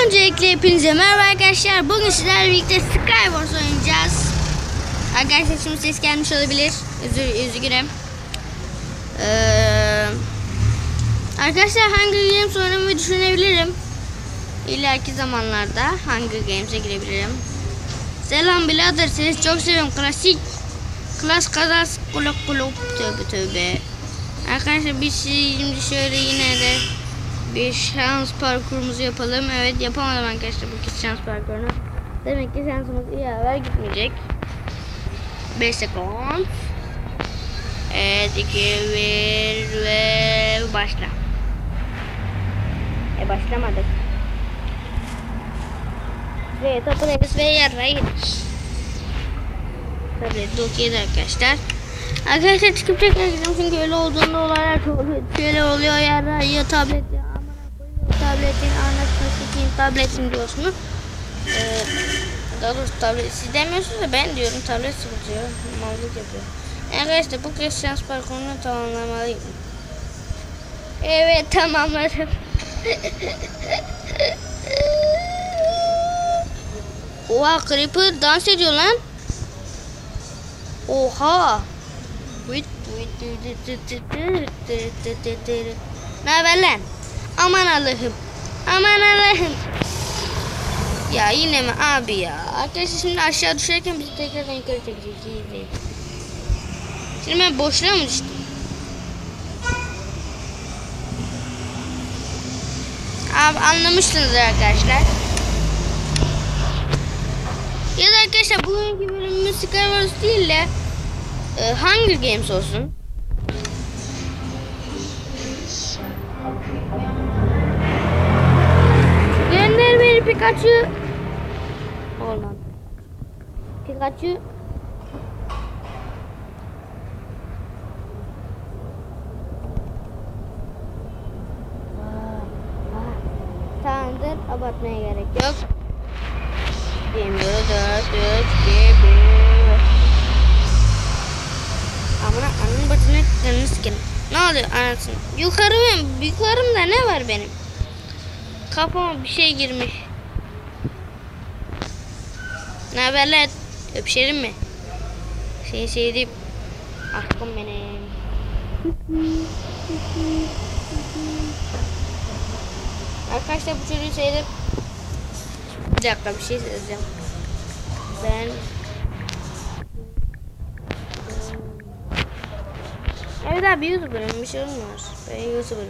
Öncelikle hepinize merhaba arkadaşlar. Bugün sizlerle birlikte Skywars oynayacağız. Arkadaşlar şimdi ses gelmiş olabilir. Üzgünüm. Arkadaşlar Hunger Games oynamayı düşünebilirim. İleriki zamanlarda Hunger Games'e girebilirim. Selam birader, seni çok seviyorum. Klasik. Klas kazas kulak kulak. Tövbe tövbe. Arkadaşlar biz şimdi şöyle yine de bir şans parkurumuzu yapalım. Evet, yapamadım arkadaşlar bu kez şans parkurunu. Demek ki şansımız iyi haber gitmeyecek. 5 sekund. Evet, 2, 1 ve başla. Başlamadık. Ve toplarız ve yarayız. Tabii dokuydu arkadaşlar. Arkadaşlar çıkıp tekrar gideceğim çünkü öyle olduğunda olaylar çok şöyle oluyor, yarayıyor tableti. Tabletin anasını sikeyim, tabletin diyorsunuz. Daha doğrusu tablet siz demiyorsunuz da ben diyorum, tablet sıkıntıyor, mallık yapıyor. Arkadaşlar bu kez şans parkurunu tamamlamalıyım. Evet, tamamladım. Oha, Creeper dans ediyor lan. Oha. Ne haber lan? Aman Allah'ım. Aman Allah'ım. Ya yine mi abi ya? Arkadaşlar şimdi aşağı düşerken bizi tekrardan yukarı çekecek. Şimdi ben boşluğa mı düştüm? Abi anlamışsınız arkadaşlar. Ya da arkadaşlar bugünkü bölümümüz Skywars değil de Hunger Games olsun. Gönder beni Pikachu. Olmadı. Pikachu. Tamamdır, abartmaya gerek yok. Demiyor 4 gibi. Amına anın batına canını sikerim. Ne oluyor anasını? Yukarımda ne var benim? Kafama bir şey girmiş. Ne haber lan? Öpüşelim mi? Seni sevdim. Aşkım benim. Arkadaşlar bu çocuğu seyredip bir dakika bir şey söyleyeceğim. Evet abi, YouTuber'ım, bir şey olmaz. Ben YouTuber'ım.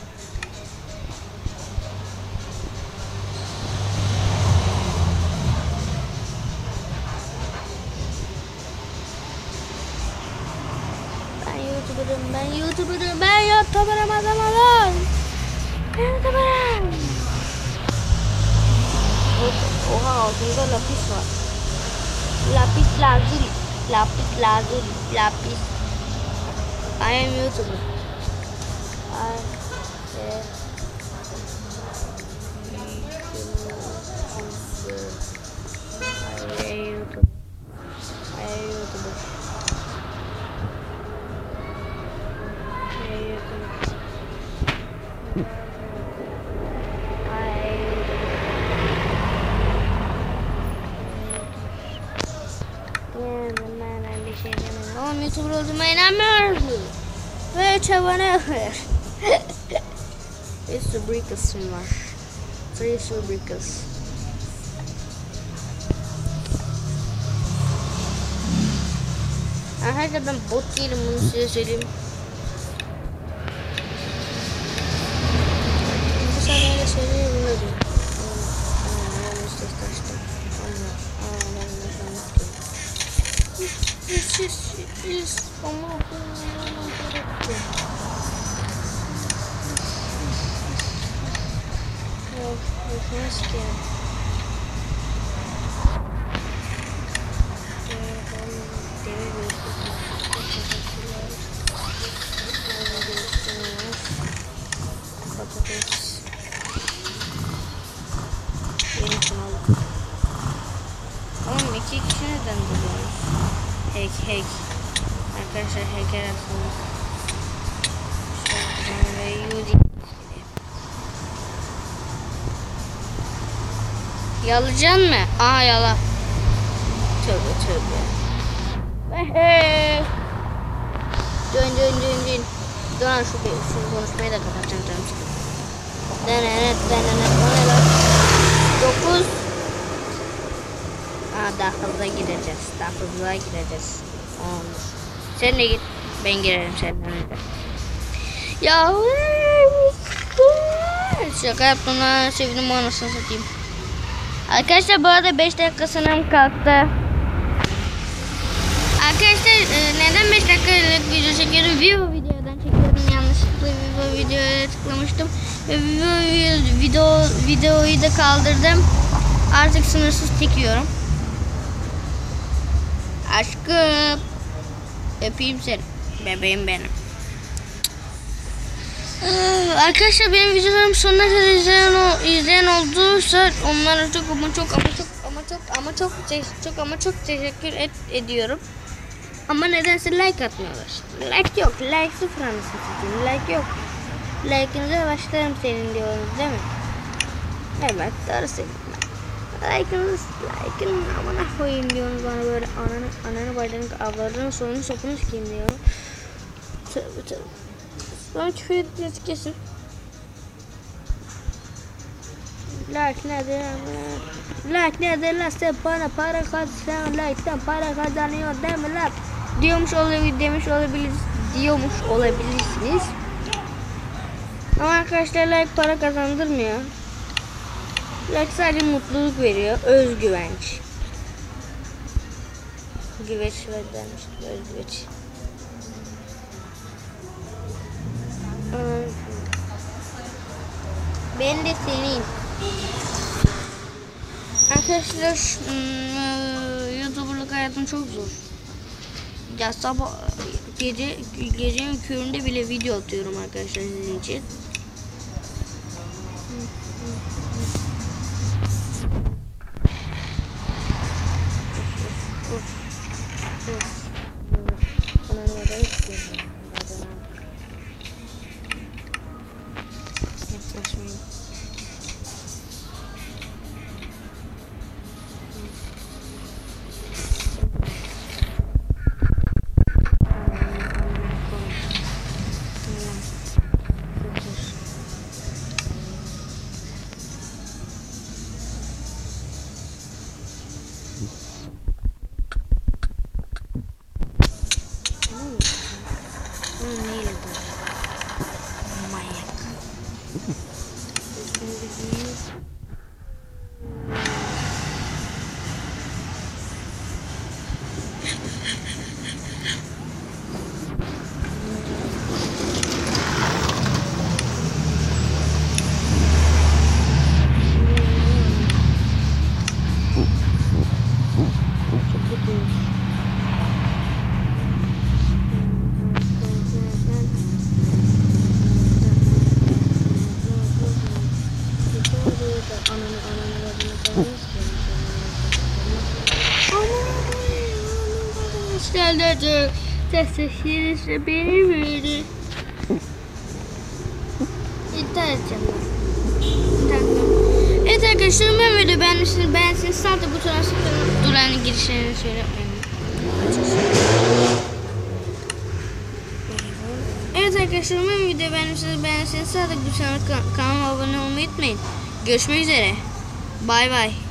Ben YouTuber'ım adam. YouTuber'ım. Oha, altında lapis var. Lapis lazuli. I am YouTuber. Oğlum YouTuber olduğuma inanmıyorum. Ve çabana ver. Bir Subricus'um var. 3 Subricus. Arkadaşlar ben bot değilim, bunu size söyleyeyim. Bu saniye söyleyeyim bunu diyor. Oğlum 2 kişi neden buluyoruz? Hack. Arkadaşlar hacker aslında. Şöyle Yalayacaksın mı? Aha yala. Tövbe tövbe. Dön. Dön şu konuşmayı da kapatacağım canım sıkıldı. Denenet. O ne lan? 9. Daha hızlı gideceğiz. Olmuş. Sen de git. Ben girerim senden önce. Ya şaka yaptım lan. Sevdim anasını satayım. Arkadaşlar bu arada 5 dakika sınırım kalktı. Arkadaşlar neden 5 dakikalık video çekiyorum? Vivo videodan çekiyorum. Yanlışlıkla Vivo videoya tıklamıştım. Ve videoyu da kaldırdım. Artık sınırsız çekiyorum. Aşkım. Öpeyim seni. Bebeğim benim. Arkadaşlar benim videolarım sonuna kadar izleyen olduysa onlara çok teşekkür ediyorum. Ama nedense like atmıyorlar. Like yok. Like sıfır anasını satayım. Like yok. Like'ınıza başlarım senin diyorsunuz değil mi? Evet doğru söylüyorum. Like'ın amına koyayım diyorsunuz bana böyle ananı bacını avladığını sonunu sokunu sikeyim diyorum. Tövbe. Sonra küfür ettiğiniz kesin. Like nedir lan sen bana para kazan like'tan para kazanıyor değil mi lan? Diyormuş olabilirsiniz. Ama arkadaşlar like para kazandırmıyor. Like sadece mutluluk veriyor. Özgüvenç. Güveç vermiştim. Özgüveç. Ben de senin. Arkadaşlar YouTuber'lık hayatım çok zor. Ya sabah gecenin köründe bile video atıyorum arkadaşlar sizin için. Geldi. Sesleri benim öyle. İntihar edeceğim ben. Evet arkadaşlar ben video beğendiyseniz sağda butona tıklayın. Duran'ın girişlerini söylemeyin. Evet arkadaşlar ben video beğendiyseniz sağda butona kanalıma abone olmayı unutmayın. Görüşmek üzere. Bay bay.